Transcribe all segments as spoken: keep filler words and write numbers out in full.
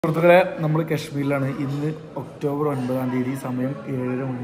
സുഹൃത്തുക്കളെ, നമ്മൾ കശ്മീരിലാണ്. ഇന്ന് ഒക്ടോബർ ഒൻപതാം തീയതി, സമയം ഏഴര മണി.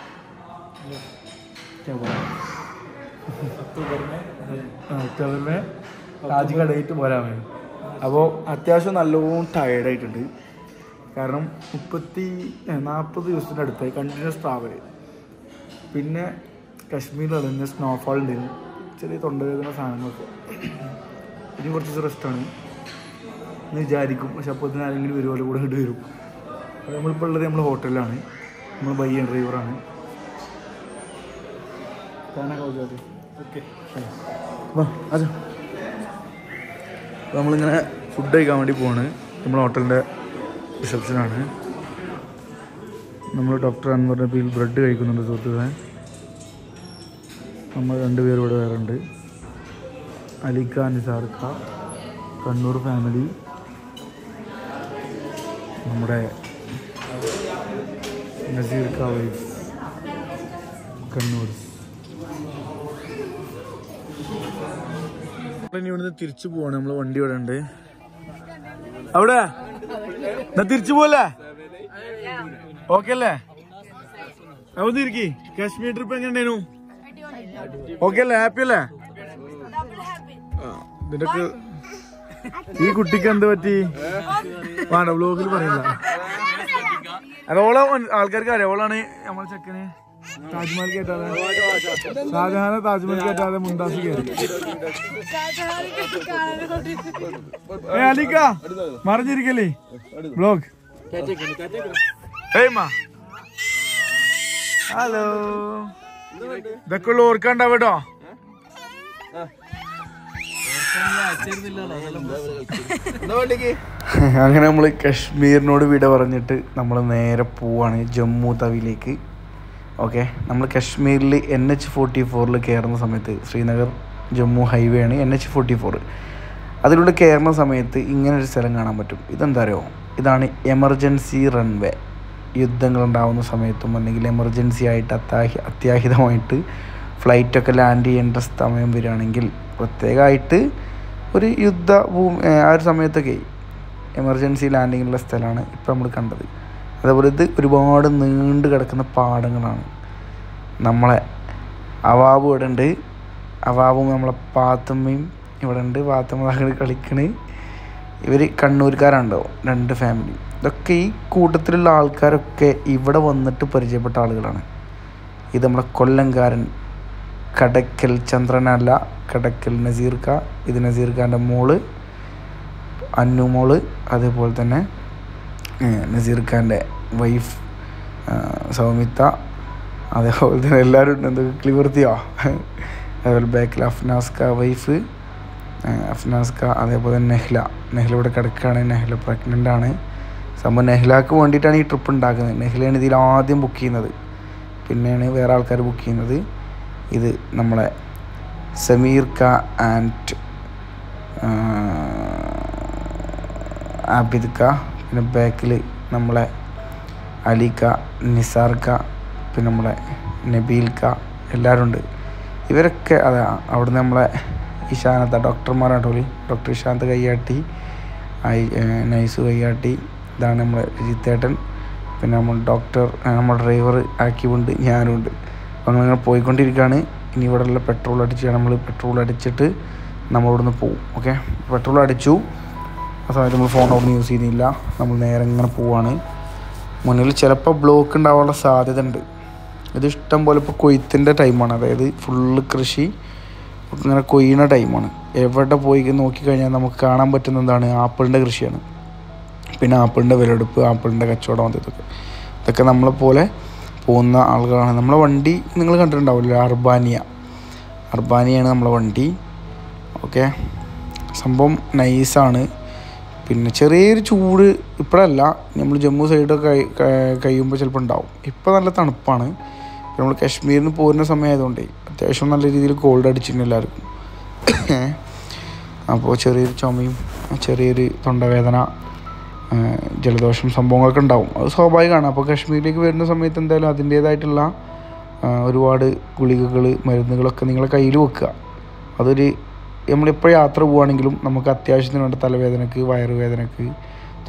ഒക്ടോബറിന് താജ് കടയിട്ട് പോരാൻ വേണ്ടി. അപ്പോൾ അത്യാവശ്യം നല്ലോണം ടയേർഡായിട്ടുണ്ട്. കാരണം മുപ്പത്തി നാൽപ്പത് ദിവസത്തിൻ്റെ അടുത്തായി കണ്ടിന്യൂസ് ട്രാവൽ. പിന്നെ കശ്മീരിൽ തന്നെ സ്നോഫാൾ ഉണ്ടായിരുന്നു, ചെറിയ തൊണ്ടവേദന സാധനങ്ങളൊക്കെ. ഇനി കുറച്ച് ദിവസം റെസ്റ്റാണ് എന്ന് വിചാരിക്കും. പക്ഷെ അപ്പോൾ ഇതിന് ആരെങ്കിലും വരുമല്ലോ കൂടെ ഇങ്ങോട്ട് വരും. അപ്പോൾ നമ്മളിപ്പോൾ ഉള്ളത് നമ്മൾ ഹോട്ടലിലാണ്. നമ്മൾ ബൈ ആൻഡ് ഡ്രൈവറാണ്. ഓക്കെ, അതെ. നമ്മളിങ്ങനെ ഫുഡ് കഴിക്കാൻ വേണ്ടി പോവാണ്. നമ്മൾ ഹോട്ടലിൻ്റെ റിസപ്ഷനാണ്. നമ്മൾ ഡോക്ടർ അൻവർ നബീൽ ബ്രെഡ് കഴിക്കുന്നുണ്ട് സുഹൃത്തുക്കളെ. നമ്മൾ രണ്ടുപേരും ഇവിടെ വേറെ ഉണ്ട്. അലിക്ക, നിസാർക്ക, കണ്ണൂർ ഫാമിലി, നമ്മുടെ നസീർ ക വൈഫ് കണ്ണൂർ. ഇനി ഇവിടുന്ന് തിരിച്ചു പോവാണ്. നമ്മളെ വണ്ടി ഇവിടെ ഉണ്ട്. അവിടെ എന്നാ തിരിച്ചു പോവല്ലേ? ഓക്കെ അല്ലേ? അവിടെ ഇരിക്കി. കാശ്മീർ ട്രിപ്പ് എങ്ങനെയായിരുന്നു? ഓക്കെ അല്ലേ? ഹാപ്പി അല്ലേ? ഇതിനൊക്കെ ഈ കുട്ടിക്ക് എന്ത് പറ്റി? വേണ്ട, വ്ലോഗിൽ പറയില്ല. അതോളം ആൾക്കാർക്ക് അറിയാം. ഓളാണ് നമ്മളെ ചെക്കന് താജ്മഹൽ കേട്ടാതെ, ഷാജഹാനെ താജ്മഹൽ കേട്ടാതെ മുംതാസ് കയറി. ഏ അലിക്ക മറിഞ്ഞിരിക്കല്ലേ വ്ലോഗ്? ഹലോ, ഇതൊക്കെ ഉള്ള ഓർക്കാണ്ടാവും കേട്ടോ. അങ്ങനെ നമ്മൾ കശ്മീരിനോട് വിട പറഞ്ഞിട്ട് നമ്മൾ നേരെ പോവാണ് ജമ്മു തവിയിലേക്ക്. ഓക്കെ, നമ്മൾ കശ്മീരിൽ എൻ എച്ച് ഫോർട്ടി ഫോറിൽ കയറുന്ന സമയത്ത്, ശ്രീനഗർ ജമ്മു ഹൈവേ ആണ് എൻ എച്ച് ഫോർട്ടി ഫോർ. അതിലൂടെ കയറുന്ന സമയത്ത് ഇങ്ങനൊരു സ്ഥലം കാണാൻ പറ്റും. ഇതെന്താ അറിയോ? ഇതാണ് എമർജൻസി റൺവേ. യുദ്ധങ്ങളുണ്ടാവുന്ന സമയത്തും അല്ലെങ്കിൽ എമർജൻസി ആയിട്ട് അത്യാഹി അത്യാഹിതമായിട്ട് ഫ്ലൈറ്റൊക്കെ ലാൻഡ് ചെയ്യേണ്ട സമയം വരികയാണെങ്കിൽ പ്രത്യേകമായിട്ട് ഒരു യുദ്ധ ഭൂമി ആ ഒരു സമയത്തൊക്കെ എമർജൻസി ലാൻഡിങ്ങുള്ള സ്ഥലമാണ് ഇപ്പോൾ നമ്മൾ കണ്ടത്. അതേപോലെ ഇത് ഒരുപാട് നീണ്ടു കിടക്കുന്ന പാടങ്ങളാണ്. നമ്മളെ അവാബും ഇവിടെ ഉണ്ട്. അവാബും നമ്മളെ പാത്തമ്മയും ഇവിടെ ഉണ്ട്. പാത്തമ്മ കളിക്കണ്. ഇവർ കണ്ണൂർക്കാരുണ്ടാവും, രണ്ട് ഫാമിലി. ഇതൊക്കെ ഈ കൂട്ടത്തിലുള്ള ആൾക്കാരൊക്കെ ഇവിടെ വന്നിട്ട് പരിചയപ്പെട്ട ആളുകളാണ്. ഇത് നമ്മളെ കൊല്ലംകാരൻ കടക്കൽ ചന്ദ്രനല്ല, കടക്കൽ നസീർക്ക. ഇത് നസീർക്കാൻ്റെ മോള് അന്നു മോള്. അതേപോലെ തന്നെ നസീർഖാൻ്റെ വൈഫ് സൗമിത്ത. അതേപോലെ തന്നെ എല്ലാവരും ഉണ്ട്. എന്തൊക്കെ ക്ലിവർത്തിയോ. അതേപോലെ ബാക്കിൽ അഫ്നാസ്ക വൈഫ് അഫ്നാസ്ക. അതേപോലെ തന്നെ നെഹ്ല. നെഹ്ല ഇവിടെ കിടക്കുകയാണ്. നെഹ്ല പ്രഗ്നൻ്റ് ആണ്. സംഭവം നെഹ്ലാക്ക് വേണ്ടിയിട്ടാണ് ഈ ട്രിപ്പ് ഉണ്ടാക്കുന്നത്. നെഹ്ലയാണ് ഇതിൽ ആദ്യം ബുക്ക് ചെയ്യുന്നത്, പിന്നെയാണ് വേറെ ആൾക്കാർ ബുക്ക് ചെയ്യുന്നത്. ഇത് നമ്മളെ സമീർക്ക ആൻഡ് ആബിദ്ക്ക. പിന്നെ ബാക്കിൽ നമ്മളെ അലിക്ക, നിസാർക്ക, പിന്നെ നമ്മളെ നബീൽക്ക, എല്ലാവരും ഉണ്ട്. ഇവരൊക്കെ അതാ അവിടുന്ന് നമ്മളെ ഇഷാനത്ത ഡോക്ടർമാരാണ് ടോലി. ഡോക്ടർ ഇഷാന്ത് കയ്യാട്ടി, ഐ നൈസ് കയ്യാട്ടി. ഇതാണ് നമ്മളെ രജിത്തേട്ടൻ. പിന്നെ നമ്മൾ ഡോക്ടർ നമ്മൾ ഡ്രൈവർ ആക്കിയുണ്ട്, ഞാനും ഉണ്ട്. അപ്പോൾ അങ്ങനെ പോയിക്കൊണ്ടിരിക്കുകയാണ്. ഇനി ഇവിടെയുള്ള പെട്രോൾ അടിച്ച് നമ്മൾ പെട്രോൾ അടിച്ചിട്ട് നമ്മളിവിടുന്ന് പോവും. ഓക്കെ, പെട്രോൾ അടിച്ചു. ആ സമയത്ത് നമ്മൾ ഫോൺ അവിടെ യൂസ് ചെയ്യുന്നില്ല. നമ്മൾ നേരെ ഇങ്ങനെ പോവാണ്. മുന്നിൽ ചിലപ്പോൾ ബ്ലോക്ക് ഉണ്ടാവാനുള്ള സാധ്യത ഉണ്ട്. ഇത് ഇഷ്ടം പോലെ ഇപ്പോൾ കൊയ്ത്തിൻ്റെ ടൈമാണ്. അതായത് ഫുള്ള് കൃഷി ഇങ്ങനെ കൊയ്യുന്ന ടൈമാണ്. എവിടെ പോയി നോക്കിക്കഴിഞ്ഞാൽ നമുക്ക് കാണാൻ പറ്റുന്ന എന്താണ്? ആപ്പിളിൻ്റെ കൃഷിയാണ്. പിന്നെ ആപ്പിളിൻ്റെ വിലയെടുപ്പ്, ആപ്പിളിൻ്റെ കച്ചവടം, അതൊക്കെ ഇതൊക്കെ നമ്മളെപ്പോലെ പോകുന്ന ആളുകളാണ്. നമ്മളെ വണ്ടി നിങ്ങൾ കണ്ടിട്ടുണ്ടാവില്ല, അർബാനിയ. അർബാനിയാണ് നമ്മളെ വണ്ടി. ഓക്കെ, സംഭവം നൈസാണ്. പിന്നെ ചെറിയൊരു ചൂട് ഇപ്പോഴല്ല, നമ്മൾ ജമ്മു സൈഡൊക്കെ കഴിയുമ്പോൾ ചിലപ്പോൾ ഉണ്ടാവും. ഇപ്പോൾ നല്ല തണുപ്പാണ്. നമ്മൾ കാശ്മീരിൽ നിന്ന് പോരുന്ന സമയമായതുകൊണ്ടേ അത്യാവശ്യം നല്ല രീതിയിൽ കോൾഡ് അടിച്ചിട്ടുണ്ട് എല്ലാവർക്കും. അപ്പോൾ ചെറിയൊരു ചുമയും ചെറിയൊരു തൊണ്ടവേദന, ജലദോഷം സംഭവങ്ങളൊക്കെ ഉണ്ടാവും. അത് സ്വാഭാവികമാണ്. അപ്പോൾ കാശ്മീരിലേക്ക് വരുന്ന സമയത്ത് എന്തായാലും അതിൻ്റേതായിട്ടുള്ള ഒരുപാട് ഗുളികകൾ, മരുന്നുകളൊക്കെ നിങ്ങളെ കയ്യിൽ വെക്കുക. അതൊരു നമ്മളിപ്പോൾ യാത്ര പോവുകയാണെങ്കിലും നമുക്ക് അത്യാവശ്യത്തിന് വേണ്ട തലവേദനക്ക്, വയറുവേദനക്ക്,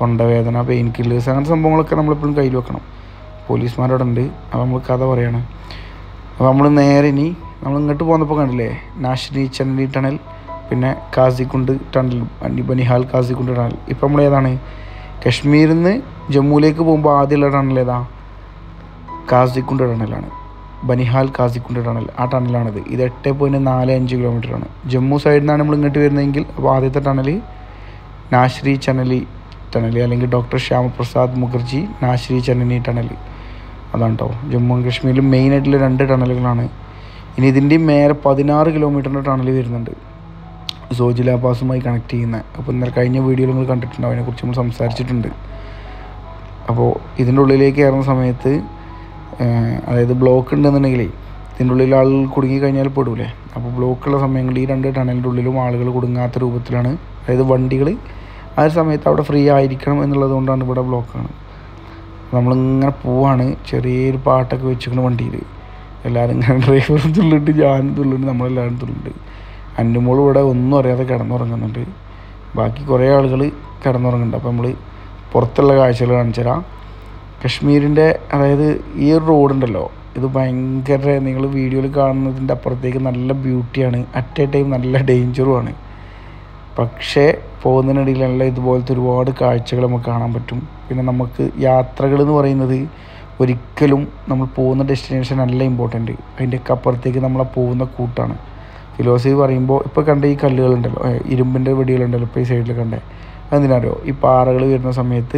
തൊണ്ടവേദന, പെയിൻ കില്ലേഴ്സ്, അങ്ങനത്തെ സംഭവങ്ങളൊക്കെ നമ്മളെപ്പോഴും കയ്യിൽ വെക്കണം. പോലീസുമാരോടെ ഉണ്ട്. അപ്പോൾ നമ്മൾ കഥ പറയാണ്. അപ്പോൾ നമ്മൾ നേരെ ഇനി നമ്മൾ ഇങ്ങോട്ട് പോകുന്നപ്പോൾ കണ്ടില്ലേ നാഷിനി ചന്നനി ടണൽ, പിന്നെ കാസിക്കുണ്ട് ടണൽ, ബനിഹാൽ കാസിക്കുണ്ട് ടണൽ. ഇപ്പം നമ്മൾ ഏതാണ് കശ്മീരിൽ നിന്ന് ജമ്മുവിലേക്ക് പോകുമ്പോൾ ആദ്യമുള്ള ടണൽ ഏതാ? കാസിക്കുണ്ട് ടണലാണ്. ബനിഹാൽ കാസിക്കുണ്ട് ടണൽ, ആ ടണലാണിത്. ഇത് എട്ട് പോയിൻറ്റ് നാല് അഞ്ച് കിലോമീറ്ററാണ്. ജമ്മു സൈഡിൽ നിന്നാണ് നമ്മൾ ഇങ്ങോട്ട് വരുന്നതെങ്കിൽ അപ്പോൾ ആദ്യത്തെ ടണൽ നാശ്രി ചന്നലി ടണൽ, അല്ലെങ്കിൽ ഡോക്ടർ ശ്യാമപ്രസാദ് മുഖർജി നാശ്രി ചന്നനി ടണൽ, അതാണ് കേട്ടോ. ജമ്മു ആൻഡ് കാശ്മീരിൽ മെയിനായിട്ടുള്ള രണ്ട് ടണലുകളാണ്. ഇനി ഇതിൻ്റെ മേലെ പതിനാറ് കിലോമീറ്ററിൻ്റെ ടണൽ വരുന്നുണ്ട്, സോജില പാസുമായി കണക്ട് ചെയ്യുന്നത്. അപ്പോൾ ഇന്നലെ കഴിഞ്ഞ വീഡിയോയിൽ നിങ്ങൾ കണ്ടിട്ടുണ്ടാവും, അതിനെക്കുറിച്ച് നമ്മൾ സംസാരിച്ചിട്ടുണ്ട്. അപ്പോൾ ഇതിൻ്റെ ഉള്ളിലേക്ക് കയറുന്ന സമയത്ത് അതായത് ബ്ലോക്ക് ഉണ്ടെന്നുണ്ടെങ്കിൽ ഇതിൻ്റെ ഉള്ളിൽ ആളുകൾ കുടുങ്ങി കഴിഞ്ഞാൽ പെടൂലേ. അപ്പോൾ ബ്ലോക്കുള്ള സമയങ്ങളിൽ ഈ രണ്ട് ടണലിൻ്റെ ഉള്ളിലും ആളുകൾ കുടുങ്ങാത്ത രൂപത്തിലാണ്, അതായത് വണ്ടികൾ ആ ഒരു സമയത്ത് അവിടെ ഫ്രീ ആയിരിക്കണം എന്നുള്ളത് കൊണ്ടാണ് ഇവിടെ ബ്ലോക്കാണ്. നമ്മളിങ്ങനെ പോവാണ്, ചെറിയൊരു പാട്ടൊക്കെ വെച്ചിരിക്കുന്ന വണ്ടിയിൽ. എല്ലാവരും ഇങ്ങനെ ഡ്രൈവറും തുള്ളിട്ട് ഞാനും തുള്ളുണ്ട്, നമ്മളെല്ലാവരും തുള്ളുണ്ട്. അന്നുമോൾ ഇവിടെ ഒന്നും അറിയാതെ കിടന്നുറങ്ങുന്നുണ്ട്. ബാക്കി കുറേ ആളുകൾ കിടന്നുറങ്ങുന്നുണ്ട്. അപ്പോൾ നമ്മൾ പുറത്തുള്ള കാഴ്ചകൾ കാണിച്ചു തരാം. കശ്മീരിൻ്റെ അതായത് ഈ ഒരു റോഡുണ്ടല്ലോ, ഇത് ഭയങ്കര, നിങ്ങൾ വീഡിയോയിൽ കാണുന്നതിൻ്റെ അപ്പുറത്തേക്ക് നല്ല ബ്യൂട്ടിയാണ്, അറ്റ് എ ടൈം നല്ല ഡേഞ്ചറുമാണ്. പക്ഷേ പോകുന്നതിനിടയിലുള്ള ഇതുപോലത്തെ ഒരുപാട് കാഴ്ചകൾ നമുക്ക് കാണാൻ പറ്റും. പിന്നെ നമുക്ക് യാത്രകൾ എന്ന് പറയുന്നത് ഒരിക്കലും നമ്മൾ പോകുന്ന ഡെസ്റ്റിനേഷൻ അല്ല ഇമ്പോർട്ടൻറ്റ്, അതിൻ്റെയൊക്കെ അപ്പുറത്തേക്ക് നമ്മളെ പോകുന്ന കൂട്ടാണ്. ഫിലോസഫി പറയുമ്പോൾ ഇപ്പോൾ കണ്ട ഈ കല്ലുകളുണ്ടല്ലോ, ഇരുമ്പിൻ്റെ വെടികളുണ്ടല്ലോ ഇപ്പോൾ ഈ സൈഡിൽ കണ്ടേ, അതെന്തിനറിയോ? ഈ പാറകൾ വരുന്ന സമയത്ത്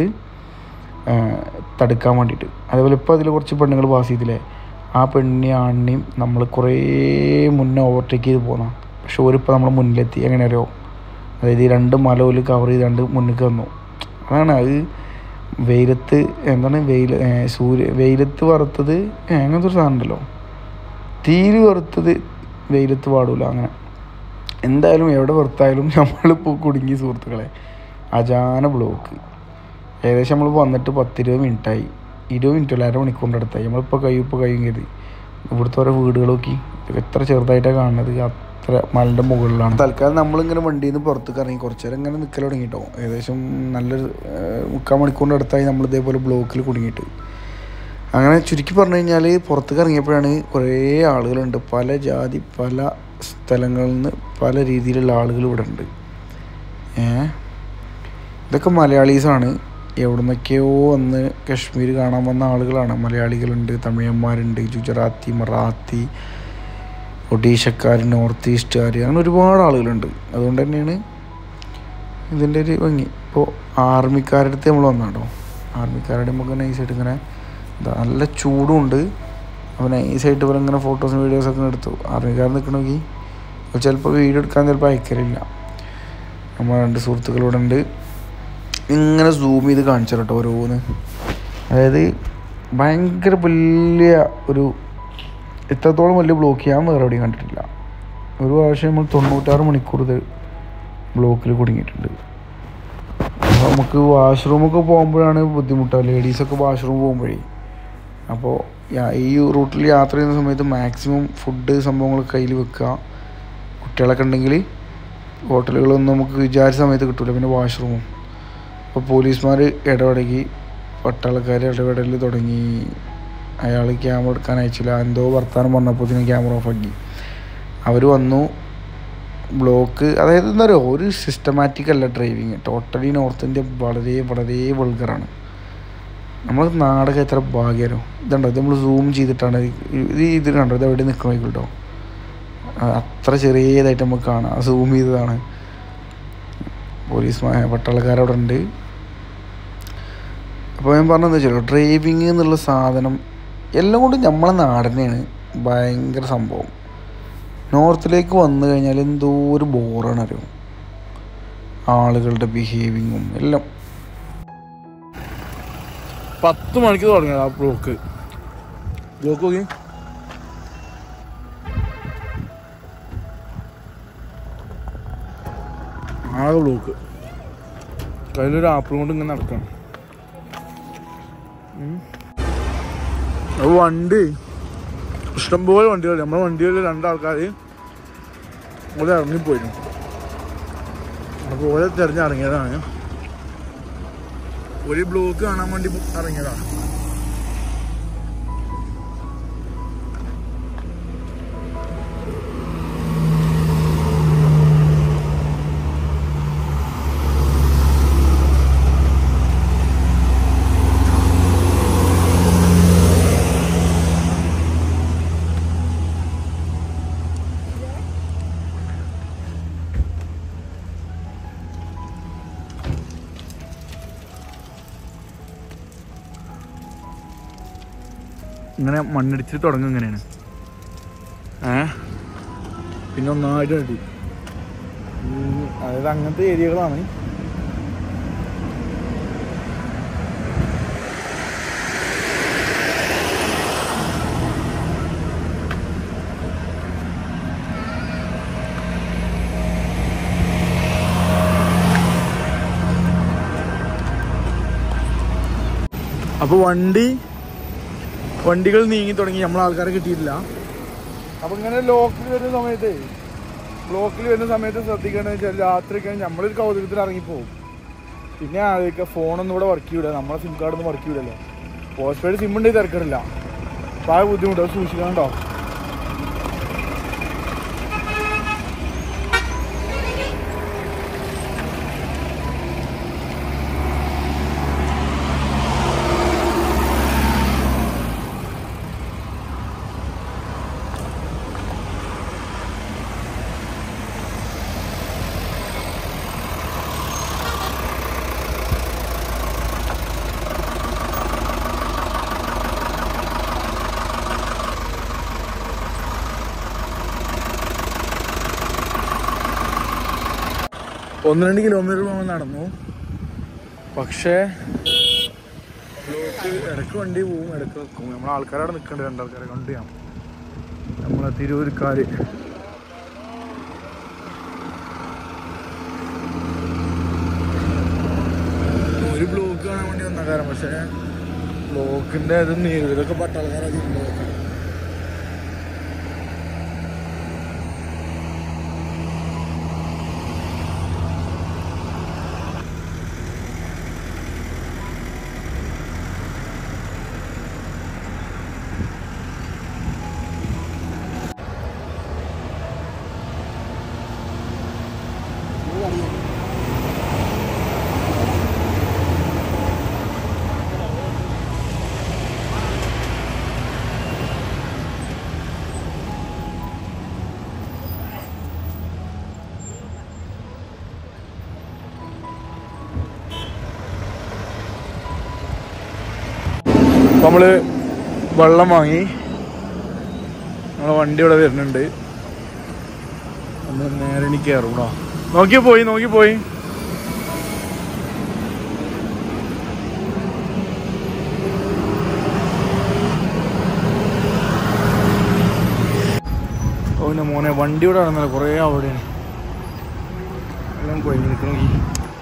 തടുക്കാൻ വേണ്ടിയിട്ട്. അതേപോലെ ഇപ്പോൾ അതിൽ കുറച്ച് പെണ്ണുങ്ങൾ പാസ് ചെയ്തില്ലേ, ആ പെണ്ണി ആണിനെയും നമ്മൾ കുറേ മുന്നേ ഓവർടേക്ക് ചെയ്ത് പോകുന്ന, പക്ഷെ ഓരിപ്പോൾ നമ്മൾ മുന്നിലെത്തി. എങ്ങനെ അറിയോ? അതായത് ഈ രണ്ട് മലയിൽ കവർ ചെയ്താണ്ട് മുന്നിൽ വന്നു. അതാണ് അത് വെയിലത്ത്, എന്താണ് വെയിൽ സൂര്യ വെയിലത്ത് വറുത്തത്, അങ്ങനത്തെ ഒരു സാധനം ഉണ്ടല്ലോ, തീര് വറുത്തത് വെയിലത്ത് പാടില്ല. അങ്ങനെ എന്തായാലും എവിടെ വറുത്തായാലും നമ്മളിപ്പോൾ കുടുങ്ങി സുഹൃത്തുക്കളെ. അജാന ബ്ലോക്ക്. ഏകദേശം നമ്മൾ വന്നിട്ട് പത്തിരുപത് മിനിറ്റായി, ഇരുപത് മിനിറ്റല്ല അര മണിക്കൂറിൻ്റെ അടുത്തായി. നമ്മളിപ്പോൾ കഴിയും ഇപ്പോൾ കഴിയും കരുതി. ഇവിടുത്തെ ഓരോ വീടുകൾ നോക്കി, എത്ര ചെറുതായിട്ടാണ് കാണുന്നത്, അത്ര മലൻ്റെ മുകളിലാണ്. തൽക്കാലം നമ്മളിങ്ങനെ വണ്ടിയിൽ നിന്ന് പുറത്തേക്ക് ഇറങ്ങി കുറച്ച് നേരം ഇങ്ങനെ നിൽക്കൽ തുടങ്ങിയിട്ടോ. ഏകദേശം നല്ലൊരു മുക്കാൽ മണിക്കൂറിൻ്റെ അടുത്തായി നമ്മൾ ഇതേപോലെ ബ്ലോക്കിൽ കുടുങ്ങിയിട്ട്. അങ്ങനെ ചുരുക്കി പറഞ്ഞു കഴിഞ്ഞാൽ പുറത്തേക്ക് ഇറങ്ങിയപ്പോഴാണ് കുറേ ആളുകളുണ്ട്, പല ജാതി പല സ്ഥലങ്ങളിൽ നിന്ന് പല രീതിയിലുള്ള ആളുകൾ ഇവിടെ ഉണ്ട്. ഏ ഇതൊക്കെ മലയാളീസാണ്, എവിടെ നിന്നൊക്കെയോ വന്ന് കശ്മീർ കാണാൻ വന്ന ആളുകളാണ്. മലയാളികളുണ്ട്, തമിഴന്മാരുണ്ട്, ഗുജറാത്തി, മറാത്തി, ഒഡീഷക്കാർ, നോർത്ത് ഈസ്റ്റുകാർ, അങ്ങനെ ഒരുപാട് ആളുകളുണ്ട്. അതുകൊണ്ട് തന്നെയാണ് ഇതിൻ്റെ ഒരു ഭംഗി. ഇപ്പോൾ ആർമിക്കാരുടെ അടുത്ത് നമ്മൾ വന്നാട്ടോ, ആർമിക്കാരുടെ നമുക്ക് നൈസായിട്ട് ഇങ്ങനെ നല്ല ചൂടുമുണ്ട്. അപ്പോൾ നൈസായിട്ട് പോലെ ഇങ്ങനെ ഫോട്ടോസും വീഡിയോസൊക്കെ എടുത്തു. ആർമിക്കാർ നിൽക്കണമെങ്കിൽ ചിലപ്പോൾ വീഡിയോ എടുക്കാൻ ചിലപ്പോൾ അയക്കലില്ല. നമ്മൾ രണ്ട് സുഹൃത്തുക്കളോടെ ഉണ്ട്, ഇങ്ങനെ സൂം ചെയ്ത് കാണിച്ചു കേട്ടോ ഓരോന്ന്. അതായത് ഭയങ്കര വലിയ ഒരു, ഇത്രത്തോളം വലിയ ബ്ലോക്ക് ഞാൻ വേറെ എവിടെയും കണ്ടിട്ടില്ല. ഒരു പ്രാവശ്യം നമ്മൾ തൊണ്ണൂറ്റാറ് മണിക്കൂർ ഇത് ബ്ലോക്കിൽ കുടുങ്ങിയിട്ടുണ്ട്. അപ്പോൾ നമുക്ക് വാഷ്റൂമൊക്കെ പോകുമ്പോഴാണ് ബുദ്ധിമുട്ട്, ലേഡീസൊക്കെ വാഷ്റൂം പോകുമ്പോഴേ. അപ്പോൾ ഈ റൂട്ടിൽ യാത്ര ചെയ്യുന്ന സമയത്ത് മാക്സിമം ഫുഡ് സംഭവങ്ങളൊക്കെ കയ്യിൽ വെക്കുക. കുട്ടികളൊക്കെ ഉണ്ടെങ്കിൽ ഹോട്ടലുകളൊന്നും നമുക്ക് വിചാരിച്ച സമയത്ത് കിട്ടില്ല. പിന്നെ വാഷ്റൂമും. അപ്പോൾ പോലീസുമാർ ഇടപെടകി, പട്ടാളക്കാർ ഇടപെടൽ തുടങ്ങി. അയാൾ ക്യാമറ എടുക്കാൻ അയച്ചില്ല, എന്തോ വർത്താനം പറഞ്ഞപ്പോൾ ഇതിന് ക്യാമറ ഓഫാക്കി. അവർ വന്നു. ബ്ലോക്ക് അതായത് എന്താ പറയുക, ഒരു സിസ്റ്റമാറ്റിക് അല്ല ഡ്രൈവിങ്. ടോട്ടലി നോർത്ത് ഇന്ത്യ വളരെ വളരെ വൾഗറാണ്. നമ്മൾ നാടകം എത്ര ഭാഗ്യരോ. ഇതുണ്ടോ, ഇത് നമ്മൾ സൂം ചെയ്തിട്ടാണ് ഇത് ഇത് കണ്ടോ, ഇത് എവിടെ നിൽക്കണോ കേട്ടോ, അത്ര ചെറിയതായിട്ട് നമുക്ക് കാണാം, സൂം ചെയ്തതാണ്. പോലീസ് പട്ടാളക്കാരവിടെ ഉണ്ട്. അപ്പോൾ ഞാൻ പറഞ്ഞതെന്ന് വെച്ചാൽ ഡ്രൈവിങ് എന്നുള്ള സാധനം എല്ലാം കൊണ്ടും നമ്മളെ നാട് തന്നെയാണ് ഭയങ്കര സംഭവം. നോർത്തിലേക്ക് വന്നു കഴിഞ്ഞാൽ എന്തോ ഒരു ബോറാണ് അറിയും, ആളുകളുടെ ബിഹേവിങ്ങും എല്ലാം. പത്ത് മണിക്ക് തുടങ്ങിയത് ആ ബ്ലോക്ക് ബ്ലോക്ക് നോക്കി. ആകെ ബ്ലോക്ക്. കയ്യിലൊരു ആപ്പിൾ കൊണ്ട് ഇങ്ങനെ നടക്കണം. വണ്ടി ഇഷ്ടംപോലെ വണ്ടികൾ, നമ്മുടെ വണ്ടികളിൽ രണ്ടാൾക്കാർ ഓലെ ഇറങ്ങിപ്പോയിരുന്നു. അപ്പോൾ ഓലെ തിരഞ്ഞിറങ്ങിയതാണ്. ഒരു ബ്ലോക്ക് കാണാൻ വേണ്ടി ഇറങ്ങിയതാ. ഇങ്ങനെ മണ്ണിടിച്ചിട്ട് തുടങ്ങും ഇങ്ങനെയാണ്. ഏ പിന്നെ ഒന്നായിട്ട് അടി. അതായത് അങ്ങനത്തെ ഏരിയകളാണ്. അപ്പോൾ വണ്ടി വണ്ടികൾ നീങ്ങി തുടങ്ങി. നമ്മൾ ആൾക്കാരെ കിട്ടിയിട്ടില്ല. അപ്പം ഇങ്ങനെ ലോക്കിൽ വരുന്ന സമയത്ത് ബ്ലോക്കിൽ വരുന്ന സമയത്ത് ശ്രദ്ധിക്കണമെന്ന് വെച്ചാൽ രാത്രിയൊക്കെ നമ്മളൊരു കൗതുകത്തിൽ ഇറങ്ങിപ്പോവും. പിന്നെ ആലോചിക്കുക ഫോണൊന്നും ഇവിടെ വർക്ക് ചെയ്യൂല, നമ്മളെ സിം കാർഡൊന്നും വർക്ക് ചെയ്യൂലല്ലോ. പോസ്റ്റ് പെയ്ഡ് സിം ഉണ്ടെങ്കിൽ തിരക്കിടില്ല. അപ്പോൾ ആ ബുദ്ധിമുട്ട് അത് സൂക്ഷിക്കണോ. ഒന്ന് രണ്ട് കിലോമീറ്റർ നമ്മൾ നടന്നു. പക്ഷേ ബ്ലോക്ക് ഇടയ്ക്ക് വണ്ടി പോവും, ഇടയ്ക്ക് നിൽക്കും. നമ്മളെ ആൾക്കാരവിടെ നിൽക്കണ്ട്, രണ്ടാൾക്കാരെ കണ്ടു ഞാൻ. നമ്മളെ തിരൂർക്കാർ ഒരു ബ്ലോക്ക് കാണാൻ വേണ്ടി വന്ന കാരണം. പക്ഷേ ബ്ലോക്കിൻ്റെ ഇത് നീരും ഇതൊക്കെ പട്ടാൾക്കാരൊക്കെ ഉണ്ട്. നമ്മൾ വെള്ളം വാങ്ങി. നമ്മളെ വണ്ടി ഇവിടെ വരുന്നുണ്ട്. ഒന്ന് നേരെ എനിക്ക് കയറും കേട്ടോ. നോക്കി പോയി നോക്കി പോയി ഓ എൻ്റെ മോനെ വണ്ടി ഇവിടെ നടന്നല്ലോ. കുറേ അവിടെയാണ് എല്ലാം കൊഴിഞ്ഞ് നിൽക്കണമെങ്കിൽ.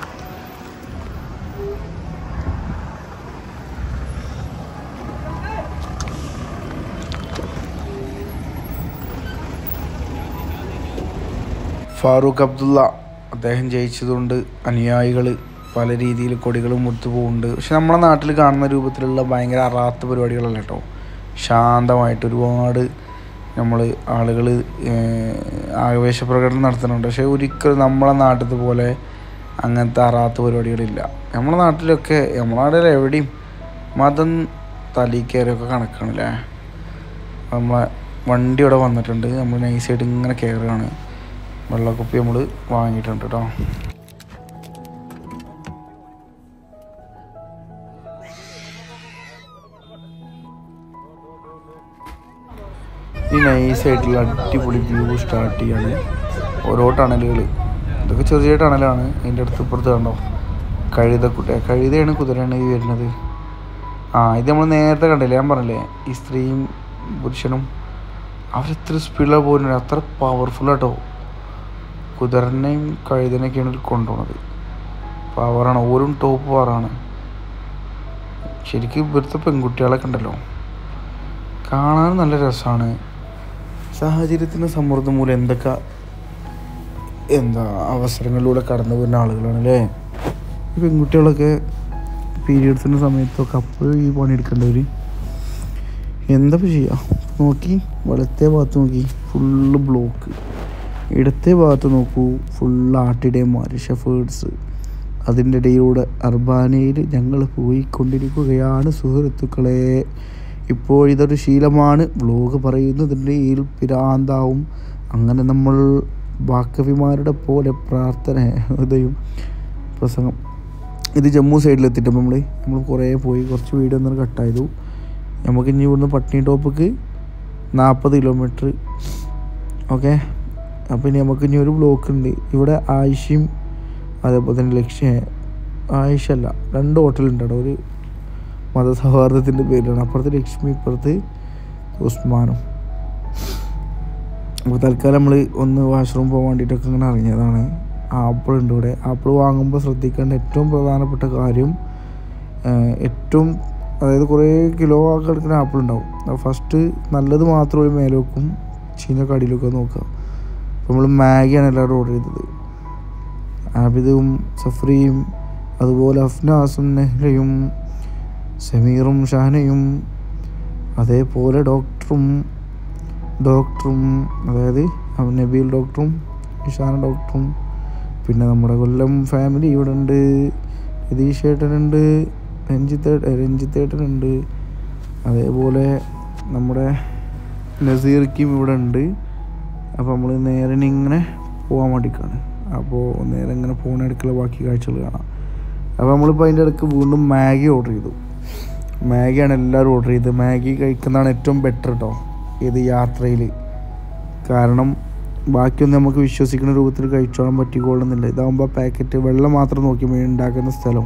ഫാറൂഖ് അബ്ദുള്ള അദ്ദേഹം ജയിച്ചതുകൊണ്ട് അനുയായികൾ പല രീതിയിൽ കൊടികളും മുത്തു പോകുന്നുണ്ട്. പക്ഷെ നമ്മളെ നാട്ടിൽ കാണുന്ന രൂപത്തിലുള്ള ഭയങ്കര അറാത്ത പരിപാടികളല്ല കേട്ടോ. ശാന്തമായിട്ട് ഒരുപാട് നമ്മൾ ആളുകൾ ആവേശപ്രകടനം നടത്തുന്നുണ്ട്. പക്ഷേ ഒരിക്കലും നമ്മളെ നാട്ടിലത്തെ പോലെ അങ്ങനത്തെ അറാത്ത പരിപാടികളില്ല. നമ്മളെ നാട്ടിലൊക്കെ നമ്മളെ നാട്ടിൽ എവിടെയും മതം തലീക്കയറൊക്കെ കണക്കാണല്ലേ. നമ്മളെ വണ്ടി ഇവിടെ വന്നിട്ടുണ്ട്. നമ്മൾ നൈസായിട്ട് ഇങ്ങനെ കയറുകയാണ്. വെള്ളക്കുപ്പി നമ്മൾ വാങ്ങിയിട്ടുണ്ട് കേട്ടോ. ഈ നൈസായിട്ടുള്ള അടിപൊളി വ്യൂ സ്റ്റാർട്ട് ചെയ്യാണ്. ഓരോ ടണലുകൾ, ഇതൊക്കെ ചെറിയ ചെറിയ ടണലാണ്. അതിൻ്റെ അടുത്ത് ഇപ്പുറത്ത് കണ്ടോ കഴുതക്കുട്ട, കഴുതയാണ് കുതിരയാണ് ഈ വരുന്നത്. ആ ഇത് നമ്മൾ നേരത്തെ കണ്ടില്ലേ, ഞാൻ പറഞ്ഞില്ലേ ഈ സ്ത്രീയും പുരുഷനും അവരെത്ര സ്പീഡിലാണ് പോകുന്നത്, അത്ര പവർഫുള്ളാട്ടോ. കുതിരനെയും കഴുതനെയൊക്കെയാണ് കൊണ്ടുപോകുന്നത്. പവറാണ്, ഓരും ടോപ്പ് പവറാണ്. ശരിക്കും ഇവിടുത്തെ പെൺകുട്ടികളൊക്കെ ഉണ്ടല്ലോ കാണാൻ നല്ല രസമാണ്. സാഹചര്യത്തിൻ്റെ സമ്മർദ്ദം മൂലം എന്തൊക്കെ എന്താ അവസരങ്ങളിലൂടെ കടന്നു പോകുന്ന ആളുകളാണ് അല്ലേ ഈ പെൺകുട്ടികളൊക്കെ. പീരിയഡ്സിൻ്റെ സമയത്തൊക്കെ അപ്പോഴും ഈ പണിയെടുക്കേണ്ടവർ എന്താ ചെയ്യുക. നോക്കി വലത്തെ ഭാഗത്ത് നോക്കി ഫുള്ള് ബ്ലോക്ക്, ഇടത്തെ ഭാഗത്ത് നോക്കൂ ഫുള്ള് ആട്ടിടയന്മാർ ഷെഫേർഡ്സ്. അതിൻ്റെ ഇടയിലൂടെ അർബാനയിൽ ഞങ്ങൾ പോയിക്കൊണ്ടിരിക്കുകയാണ് സുഹൃത്തുക്കളെ. ഇപ്പോൾ ഇതൊരു ശീലമാണ്, വ്ലോഗ് പറയുന്നതിൻ്റെ ഈ പിരാന്താവും. അങ്ങനെ നമ്മൾ ബാക്കവിമാരുടെ പോലെ പ്രാർത്ഥന ഹൃദയം പ്രസംഗം. ഇത് ജമ്മു സൈഡിലെത്തിയിട്ട് നമ്മൾ നമ്മൾ കുറേ പോയി കുറച്ച് വീഡിയോ ഒന്നും കട്ടായതു. നമുക്ക് ഇനി ഇവിടുന്ന് പട്നി ടോപ്പിക്ക് നാൽപ്പത് കിലോമീറ്റർ. ഓക്കെ, അപ്പോൾ ഇനി നമുക്ക് ഇനി ഒരു ബ്ലോക്ക് ഉണ്ട് ഇവിടെ. ആയിഷയും അതേപോലെ തന്നെ ലക്ഷ്യ ആയിഷ അല്ല രണ്ട് ഹോട്ടലുണ്ട് അവിടെ. ഒരു മതസൗഹാർദ്ദത്തിൻ്റെ പേരിലാണ്. അപ്പുറത്ത് ലക്ഷ്മി, ഇപ്പുറത്ത് ഉസ്മാനും. അപ്പോൾ തൽക്കാലം നമ്മൾ ഒന്ന് വാഷ്റൂം പോകാൻ വേണ്ടിയിട്ടൊക്കെ ഇങ്ങനെ ഇറങ്ങിയതാണ്. ആപ്പിൾ ഉണ്ട് ഇവിടെ. ആപ്പിൾ വാങ്ങുമ്പോൾ ശ്രദ്ധിക്കേണ്ട ഏറ്റവും പ്രധാനപ്പെട്ട കാര്യം, ഏറ്റവും അതായത് കുറേ കിലോ ആക്കി എടുക്കുന്ന ആപ്പിൾ ഉണ്ടാവും. ഫസ്റ്റ് നല്ലത് മാത്രമേ മേലെ വെക്കും, ചീഞ്ഞ കടിയിലൊക്കെ നോക്കുക. അപ്പോൾ നമ്മൾ മാഗിയാണ് എല്ലാവരും ഓർഡർ ചെയ്തത്. ആബിദും സഫ്രിയും അതുപോലെ അഫ്നാസും നെഹ്ലയും സമീറും ഷാനയും അതേപോലെ ഡോക്ടറും ഡോക്ടറും അതായത് നബീൽ ഡോക്ടറും ഇഷാന ഡോക്ടറും പിന്നെ നമ്മുടെ കൊല്ലം ഫാമിലി ഇവിടെ ഉണ്ട്. രതീഷ് ഏട്ടനുണ്ട്, രഞ്ജിത്ത് രഞ്ജിത്തേട്ടനുണ്ട്, അതേപോലെ നമ്മുടെ നസീർക്കും ഇവിടെ ഉണ്ട്. അപ്പോൾ നമ്മൾ നേരെ ഇങ്ങനെ പോകാൻ വേണ്ടിയിട്ടാണ്. അപ്പോൾ നേരെ ഇങ്ങനെ ഫോണെടുക്കുള്ള ബാക്കി കാഴ്ചകൾ കാണാം. അപ്പോൾ നമ്മളിപ്പോൾ അതിൻ്റെ ഇടയ്ക്ക് വീണ്ടും മാഗി ഓർഡർ ചെയ്തു. മാഗിയാണ് എല്ലാവരും ഓർഡർ ചെയ്തത്. മാഗി കഴിക്കുന്നതാണ് ഏറ്റവും ബെറ്റർ കേട്ടോ ഇത് യാത്രയിൽ. കാരണം ബാക്കിയൊന്നും നമുക്ക് വിശ്വസിക്കുന്ന രൂപത്തിൽ കഴിച്ചോളാൻ പറ്റിക്കൊള്ളുന്നില്ല. ഇതാകുമ്പോൾ പാക്കറ്റ് വെള്ളം മാത്രം നോക്കി ഉണ്ടാക്കുന്ന സ്ഥലം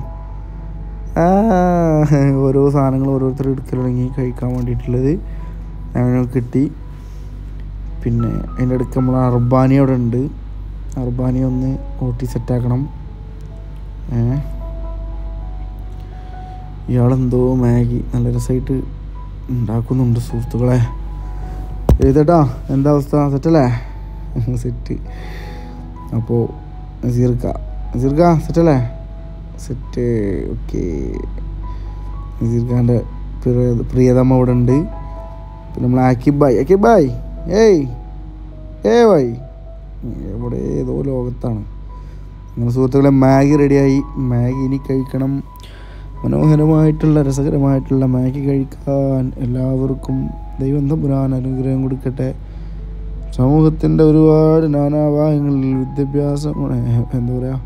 ഓരോ സാധനങ്ങൾ ഓരോരുത്തർ എടുക്കലുണ്ടെങ്കി കഴിക്കാൻ വേണ്ടിയിട്ടുള്ളത് അങ്ങനെ കിട്ടി. പിന്നെ അതിൻ്റെ ഇടയ്ക്ക് നമ്മൾ അർബാനി അവിടെ ഉണ്ട്. അർബാനി ഒന്ന് ഓട്ടി സെറ്റാക്കണം. ഏ ഇയാളെന്തോ മാഗി നല്ല രസമായിട്ട് ഉണ്ടാക്കുന്നുണ്ട് സുഹൃത്തുക്കളെ. എഴുതട്ടാ, എന്താ അവസ്ഥ? സെറ്റല്ലേ? സെറ്റ്. അപ്പോൾ നസീർക്ക നസീർക്ക സെറ്റല്ലേ? സെറ്റ്. ഓക്കെ, നസീർഖാൻ്റെ പ്രിയ പ്രിയതമ്മ ഇവിടെ ഉണ്ട്. പിന്നെ നമ്മൾ ആക്കിബ് ബായ് ആക്കിബ് ബായ് ഏയ് ഏ ബായ് എവിടെ ഏതോ ലോകത്താണ്. അങ്ങനെ സുഹൃത്തുക്കളെ മാഗി റെഡിയായി. മാഗി ഇനി കഴിക്കണം. മനോഹരമായിട്ടുള്ള രസകരമായിട്ടുള്ള മാഗി കഴിക്കാൻ എല്ലാവർക്കും ദൈവം തമ്പുരാൻ അനുഗ്രഹം കൊടുക്കട്ടെ. സമൂഹത്തിൻ്റെ ഒരുപാട് നാനാഭാഗങ്ങളിൽ വിദ്യാഭ്യാസം എന്താ പറയുക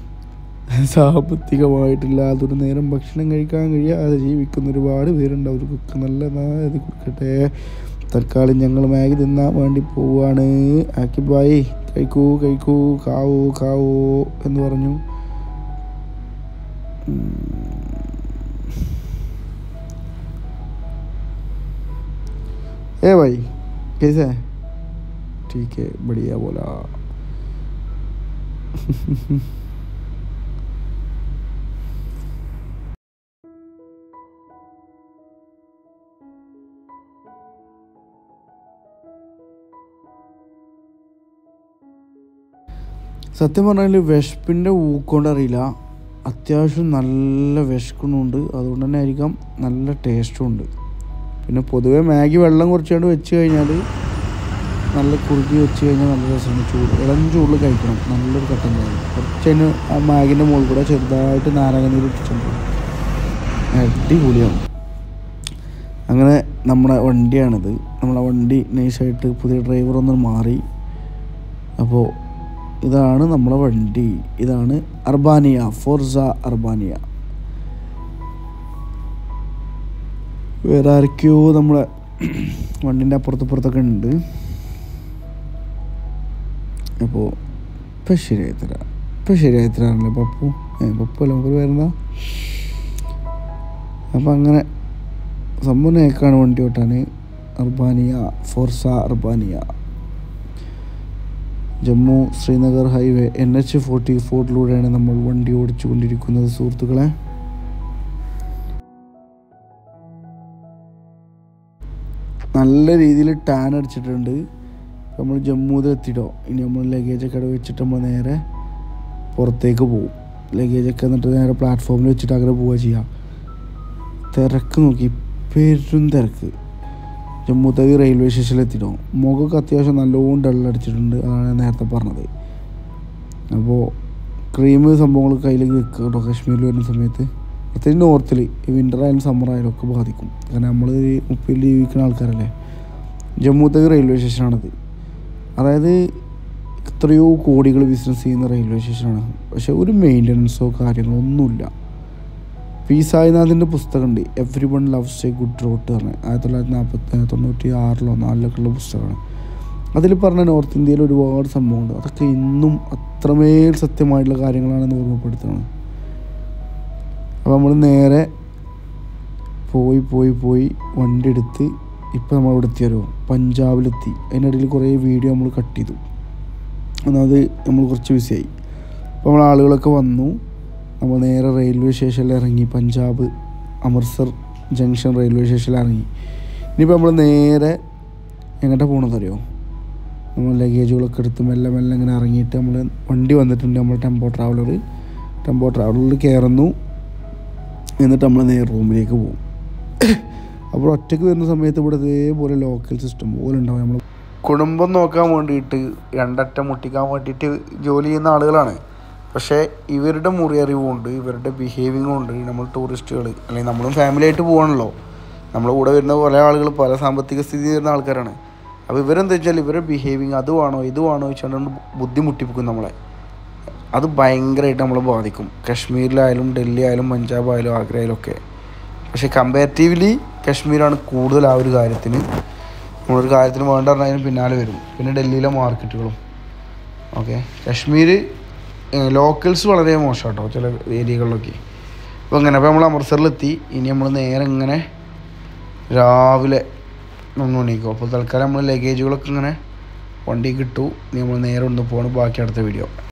സാമ്പത്തികമായിട്ടില്ലാതൊരു നേരം ഭക്ഷണം കഴിക്കാൻ കഴിയാതെ ജീവിക്കുന്ന ഒരുപാട് പേരുണ്ട്. അവർക്കൊക്കെ നല്ല ഇത് കൊടുക്കട്ടെ. തൽക്കാലം ഞങ്ങൾ മാഗി തിന്നാൻ വേണ്ടി പോവുകയാണ്. ആക്കിബായി കഴിക്കൂ കഴിക്കൂ കാവോ കാവോ എന്ന് പറഞ്ഞു. ए भाई कैसे है? ठीक है, बढ़िया बोला. സത്യം പറഞ്ഞാൽ വിശപ്പിൻ്റെ ഊക്കൊണ്ട് അറിയില്ല, അത്യാവശ്യം നല്ല വിശക്കണമുണ്ട്. അതുകൊണ്ട് തന്നെ ആയിരിക്കാം നല്ല ടേസ്റ്റും ഉണ്ട്. പിന്നെ പൊതുവേ മാഗി വെള്ളം കുറച്ചുകൊണ്ട് വെച്ച് കഴിഞ്ഞാൽ നല്ല കുറുകി വെച്ച് കഴിഞ്ഞാൽ നല്ല രസമാണ്. ചൂട് ഇളം ചൂടിൽ കഴിക്കണം. നല്ലൊരു കട്ടൻ ചായ കുറച്ചതിന് ആ മാഗിൻ്റെ മുകളിൽ കൂടെ ചെറുതായിട്ട് നാരങ്ങ നീര് ഇട്ടിട്ടുണ്ട്. അടിപൊളിയാണ്. അങ്ങനെ നമ്മുടെ വണ്ടിയാണിത്. നമ്മളെ വണ്ടി നൈസായിട്ട് പുതിയ ഡ്രൈവറൊന്നും മാറി. അപ്പോൾ ഇതാണ് നമ്മളെ വണ്ടി. ഇതാണ് അർബാനിയ, ഫോർസ അർബാനിയ. വേറെ ആരൊക്കെയോ നമ്മളെ വണ്ടിൻ്റെ അപ്പുറത്തപ്പുറത്തൊക്കെ ഉണ്ട്. അപ്പോൾ ഇപ്പം ശരിയായി തരാം ഇപ്പം ശരിയായി തരാറില്ലേ പപ്പു? ഏ പപ്പു അല്ല നമുക്ക് വരുന്ന. അപ്പം അങ്ങനെ സമ്പൂർണ്ണയേക്കാണ് വണ്ടി ഓട്ടാൻ. Urbania, Force Urbania. Jammu Srinagar highway N H forty ഫോറിലൂടെയാണ് നമ്മൾ വണ്ടി ഓടിച്ചു കൊണ്ടിരിക്കുന്നത് സുഹൃത്തുക്കളെ. നല്ല രീതിയിൽ ടാൻ അടിച്ചിട്ടുണ്ട്. നമ്മൾ ജമ്മുവിൽ എത്തിയിട്ടോ. ഇനി നമ്മൾ ലഗേജൊക്കെ അവിടെ വെച്ചിട്ട് നമ്മൾ നേരെ പുറത്തേക്ക് പോകും. ലഗേജൊക്കെ എന്നിട്ട് നേരെ പ്ലാറ്റ്ഫോമിൽ വെച്ചിട്ട് അങ്ങനെ പോവുക ചെയ്യാം. തിരക്ക് നോക്കി, പെരും തിരക്ക്. ജമ്മു തവി റെയിൽവേ സ്റ്റേഷനിൽ എത്തിയിട്ടോ. മുഖമൊക്കെ അത്യാവശ്യം നല്ലോണം ഡള്ളടിച്ചിട്ടുണ്ട്, അതാണ് ഞാൻ നേരത്തെ പറഞ്ഞത്. അപ്പോൾ ക്രീം സംഭവങ്ങൾ കയ്യിലേക്ക് വെക്കുക കേട്ടോ. കാശ്മീരിൽ വരുന്ന സമയത്ത് പ്രത്യേകിച്ച് നോർത്തിൽ വിൻ്റർ ആയാലും സമ്മർ ആയാലും ഒക്കെ ബാധിക്കും. കാരണം നമ്മൾ മുപ്പിൽ ജീവിക്കുന്ന ആൾക്കാരല്ലേ. ജമ്മു തവി റെയിൽവേ സ്റ്റേഷനാണത്. അതായത് എത്രയോ കോടികൾ ബിസിനസ് ചെയ്യുന്ന റെയിൽവേ സ്റ്റേഷനാണ്. പക്ഷേ ഒരു മെയിൻ്റനൻസോ കാര്യങ്ങളോ ഒന്നുമില്ല. പി സായിനാഥിൻ്റെ പുസ്തകമുണ്ട്, everyone loves a good drought പറഞ്ഞത്. ആയിരത്തി തൊള്ളായിരത്തി നാൽപ്പത്തി തൊണ്ണൂറ്റി ആറിലോ നാലിലൊക്കെയുള്ള പുസ്തകമാണ്. അതിൽ പറഞ്ഞ നോർത്ത് ഇന്ത്യയിൽ ഒരുപാട് സംഭവമുണ്ട്. അതൊക്കെ ഇന്നും അത്രമേൽ സത്യമായിട്ടുള്ള കാര്യങ്ങളാണെന്ന് ഓർമ്മപ്പെടുത്തുന്നത്. അപ്പോൾ നമ്മൾ നേരെ പോയി പോയി പോയി വണ്ടി എടുത്ത് ഇപ്പോൾ നമ്മളിവിടെ എത്തിയാലോ പഞ്ചാബിലെത്തി. അതിനിടയിൽ കുറേ വീഡിയോ നമ്മൾ കട്ട് ചെയ്തു. ഒന്നാമത് നമ്മൾ കുറച്ച് ബിസിയായി. അപ്പോൾ നമ്മൾ ആളുകളൊക്കെ വന്നു. നമ്മൾ നേരെ റെയിൽവേ സ്റ്റേഷനിൽ ഇറങ്ങി. പഞ്ചാബ് അമൃത്സർ ജംഗ്ഷൻ റെയിൽവേ സ്റ്റേഷനിൽ ഇറങ്ങി. ഇനിയിപ്പോൾ നമ്മൾ നേരെ എങ്ങോട്ടാണ് പോകണമെന്നറിയോ? നമ്മൾ ലഗേജുകളൊക്കെ എടുത്ത് മെല്ലെ മെല്ലെ ഇങ്ങനെ ഇറങ്ങിയിട്ട് നമ്മൾ വണ്ടി വന്നിട്ടുണ്ട്. നമ്മൾ ടെമ്പോ ട്രാവലർ ടെമ്പോ ട്രാവലറിൽ കയറുന്നു. എന്നിട്ട് നമ്മൾ നേരെ റൂമിലേക്ക് പോകും. അപ്പോൾ ഒറ്റയ്ക്ക് വരുന്ന സമയത്ത് ഇവിടെ ഇതേപോലെ ലോക്കൽ സിസ്റ്റം പോലെ ഉണ്ടാവും. നമ്മൾ കുടുംബം നോക്കാൻ വേണ്ടിയിട്ട് രണ്ടറ്റം മുട്ടിക്കാൻ വേണ്ടിയിട്ട് ജോലി ചെയ്യുന്ന ആളുകളാണ്. പക്ഷേ ഇവരുടെ മുറിയറിവുകൊണ്ട് ഇവരുടെ ബിഹേവിങ് കൊണ്ട് നമ്മൾ ടൂറിസ്റ്റുകൾ അല്ലെങ്കിൽ നമ്മളും ഫാമിലി ആയിട്ട് പോകണമല്ലോ. നമ്മുടെ കൂടെ വരുന്ന പല ആളുകൾ പല സാമ്പത്തിക സ്ഥിതി വരുന്ന ആൾക്കാരാണ്. അപ്പോൾ ഇവരെന്താ വെച്ചാൽ ഇവരുടെ ബിഹേവിങ് അതുവാണോ ഇതുവാണോ വെച്ചുകൊണ്ട് ബുദ്ധിമുട്ടിപ്പിക്കും നമ്മളെ. അത് ഭയങ്കരമായിട്ട് നമ്മളെ ബാധിക്കും. കാശ്മീരിലായാലും ഡൽഹി ആയാലും പഞ്ചാബ് ആയാലും ആഗ്ര ആയാലും ഒക്കെ. പക്ഷേ കമ്പാരിറ്റീവ്ലി കാശ്മീരാണ് കൂടുതൽ ആ ഒരു കാര്യത്തിന്. നമ്മളൊരു കാര്യത്തിന് വേണ്ട പറഞ്ഞാൽ പിന്നാലെ വരും. പിന്നെ ഡൽഹിയിലെ മാർക്കറ്റുകളും ഓക്കെ. കാശ്മീർ ലോക്കൽസ് വളരെ മോശം കേട്ടോ ചില ഏരിയകളിലൊക്കെ. അപ്പോൾ അങ്ങനെ അപ്പോൾ നമ്മൾ അമൃത്സറിലെത്തി. ഇനി നമ്മൾ നേരെ ഇങ്ങനെ രാവിലെ ഒന്ന് മണിക്കോ. അപ്പോൾ തൽക്കാലം നമ്മൾ ലഗേജുകളൊക്കെ ഇങ്ങനെ വണ്ടി കിട്ടു. ഇനി നമ്മൾ നേരെ ഒന്ന് പോകണം. ബാക്കി അടുത്ത വീഡിയോ.